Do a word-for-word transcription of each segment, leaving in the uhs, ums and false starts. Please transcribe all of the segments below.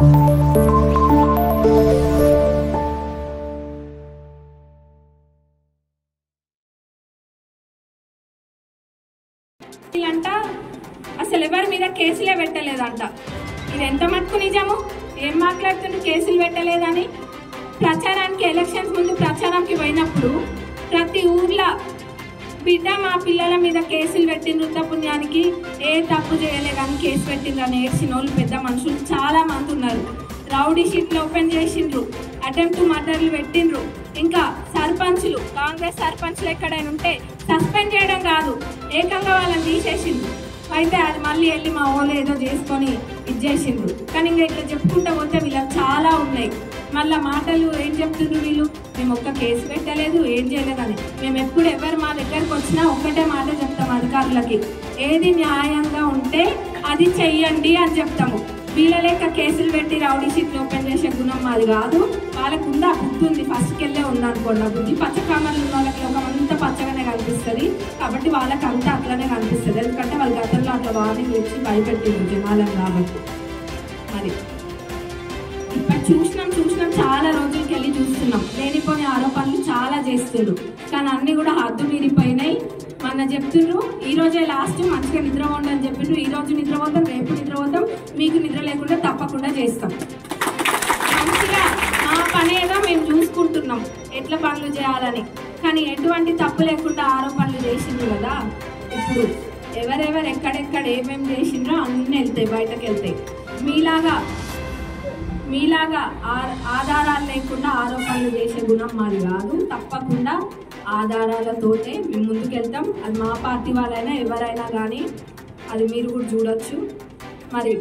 అంట అసలు ఎవరి మీద కేసులే పెట్టలేదంట. ఇది ఎంత మటుకు నిజము? ఏం మాట్లాడుతుంటే కేసులు పెట్టలేదని. ప్రచారానికి ఎలక్షన్స్ ముందు ప్రచారానికి పోయినప్పుడు ప్రతి ఊర్లో బిడ్డ మా పిల్లల మీద కేసులు పెట్టిండ్రు, పుణ్యానికి ఏ తప్పు చేయలే కానీ కేసు పెట్టిండ్రు అని ఏడ్చిన వాళ్ళు పెద్ద మనుషులు చాలా మంది ఉన్నారు. రౌడీ షీట్లు ఓపెన్ చేసిండ్రు, అటెంప్ట్ మర్డర్లు పెట్టిండ్రు. ఇంకా సర్పంచ్లు, కాంగ్రెస్ సర్పంచ్లు ఎక్కడైనా ఉంటే సస్పెండ్ చేయడం కాదు, ఏకంగా వాళ్ళని తీసేసిండ్రు. అయితే అది మళ్ళీ వెళ్ళి మా ఓళ్ళు ఏదో చేసుకొని ఇది చేసిండ్రు. కానీ ఇంకా ఇట్లా చెప్పుకుంటూ పోతే వీళ్ళకి చాలా ఉన్నాయి. మళ్ళీ మాటలు ఏం చెప్తుండ్రు వీళ్ళు, మేము ఒక్క కేసు పెట్టలేదు, ఏం చేయలేదని. మేము ఎప్పుడు ఎవరు మా దగ్గరకు వచ్చినా ఒక్కటే మాట చెప్తాం అధికారులకి, ఏది న్యాయంగా ఉంటే అది చెయ్యండి అని చెప్తాము. వీళ్ళ లేక కేసులు పెట్టి రౌడీ షీట్లు ఓపెన్ చేసే గుణం మాది కాదు. వాళ్ళకు ఉందా బుద్ధి ఉంది, ఫస్ట్కి వెళ్ళే ఉందనుకోండి. ఆ బుద్ధి పచ్చకామర్లు ఉన్న వాళ్ళకి ఒక అంతా పచ్చగానే కనిపిస్తుంది కాబట్టి వాళ్ళకి అంతా అట్లనే కనిపిస్తుంది. ఎందుకంటే వాళ్ళ గతంలో అట్లా వార్నింగ్ వచ్చి భయపెట్టింది జనాలను కాబట్టి. మరి ఇప్పుడు చూసినాం చూసినాం చాలా రోజులకి వెళ్ళి చూస్తున్నాం, లేనిపోని ఆరోపణలు చాలా చేస్తున్నారు. కానీ అన్నీ కూడా హద్దు మీరిపోయినాయి. మొన్న చెప్తుండ్రు ఈ రోజే లాస్ట్, మంచిగా నిద్రపోండి అని చెప్పిండ్రు. ఈ రోజు నిద్రపోతాం, రేపు నిద్రపోతాం, మీకు నిద్ర లేకుండా తప్పకుండా చేస్తాం. మంచిగా మా పని ఏదో మేము చూసుకుంటున్నాం ఎట్లా పనులు చేయాలని. కానీ ఎటువంటి తప్పు లేకుండా ఆరోపణలు చేసిండ్రు కదా. ఇప్పుడు ఎవరెవరు ఎక్కడెక్కడ ఏమేమి చేసిండ్రో అన్నీ వెళ్తాయి, బయటకు వెళ్తాయి. మీలాగా మీలాగా ఆధారాలు లేకుండా ఆరోపణలు చేసే గుణం మాది కాదు. తప్పకుండా ఆధారాలతోటే మేము ముందుకెళ్తాం. అది మా పార్టీ వాళ్ళైనా ఎవరైనా కానీ అది మీరు కూడా చూడొచ్చు. మరి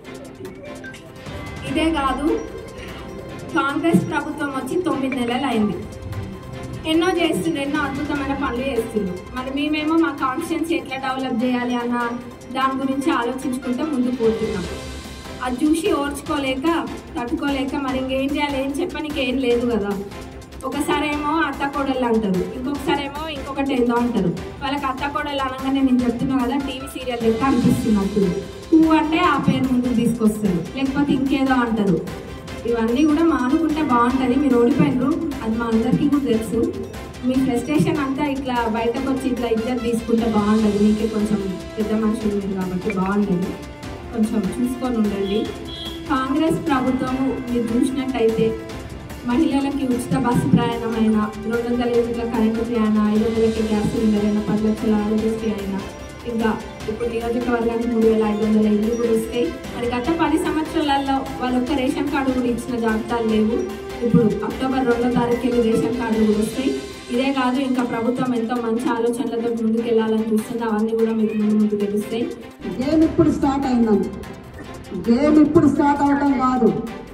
ఇదే కాదు, కాంగ్రెస్ ప్రభుత్వం వచ్చి తొమ్మిది నెలలు అయింది, ఎన్నో చేస్తుంది, ఎన్నో అద్భుతమైన పనులు చేస్తుంది. మరి మేమేమో మా కాన్స్టిట్యున్సీ ఎట్లా డెవలప్ చేయాలి అన్న దాని గురించి ఆలోచించుకుంటూ ముందుకు పోతున్నాం. అది చూసి ఓర్చుకోలేక తట్టుకోలేక మరి ఇంకేం చేయాలి, ఏం చెప్పడానికి ఏం లేదు కదా. ఒకసారి ఏమో అత్త కోడళ్ళు అంటారు, ఇంకొకసారి ఏమో ఇంకొకటి ఏందో అంటారు. వాళ్ళకి అత్త కోడళ్ళు అనగానే నేను చెప్తున్నా కదా, టీవీ సీరియల్ లెక్క అనిపిస్తున్నట్టు. పువ్వు అంటే ఆ పేరు ముందుకు తీసుకొస్తారు, లేకపోతే ఇంకేదో అంటారు. ఇవన్నీ కూడా మానుకుంటే బాగుంటుంది. మీరు ఓడిపోయినరు, అది మా అందరికీ కూడా తెలుసు. మీ ఫ్రస్ట్రేషన్ అంతా ఇట్లా బయటకు వచ్చి ఇట్లా ఇద్దరు తీసుకుంటే బాగుంటుంది. మీకే కొంచెం పెద్ద మనుషులు మీరు కాబట్టి బాగుంటుంది, కొంచెం చూసుకొని ఉండండి. కాంగ్రెస్ ప్రభుత్వము మీరు చూసినట్టయితే మహిళలకి ఉచిత బస్సు ప్రయాణమైనా, రెండు వందల యూనిట్ల కరెంటు ప్రయాణ, ఐదు వందలకి గ్యాస్ సిలిండర్ అయినా, పది లక్షల ఆరోగ్యశ్రీ అయినా, ఇంకా ఇప్పుడు నియోజకవర్గానికి మూడు వేల ఐదు వందల ఇల్లు కూడా వస్తాయి. మరి గత పది సంవత్సరాలలో వాళ్ళ ఒక్క రేషన్ కార్డు కూడా ఇచ్చిన జాబితాలు లేవు. ఇప్పుడు అక్టోబర్ రెండో తారీఖు వెళ్ళి రేషన్ కార్డులు కూడా వస్తాయి. ఇదే కాదు, ఇంకా ప్రభుత్వం ఎంతో మంచి ఆలోచనలతో ముందుకు వెళ్ళాలని చూస్తుంది. అవన్నీ కూడా మీకు ముందు ముందు తెలుస్తాయి. గేమ్ ఇప్పుడు స్టార్ట్ అయిందని, గేమ్ ఇప్పుడు స్టార్ట్ అవడం కాదు,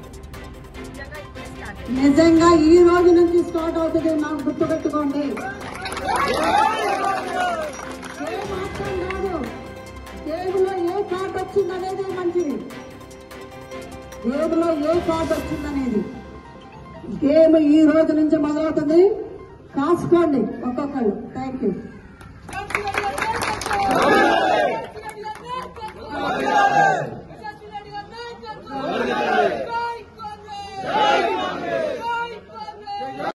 నిజంగా ఈ రోజు నుంచి స్టార్ట్ అవుతుంది. నాకు గుర్తుపెట్టుకోండి, కాదు గేమ్లో ఏ కార్డు వచ్చిందనేది మంచిది, గేమ్లో ఏ కార్డు వచ్చిందనేది. గేమ్ ఈ రోజు నుంచి మొదలవుతుంది, కాసుకోండి ఒక్కొక్కరు. Thank you.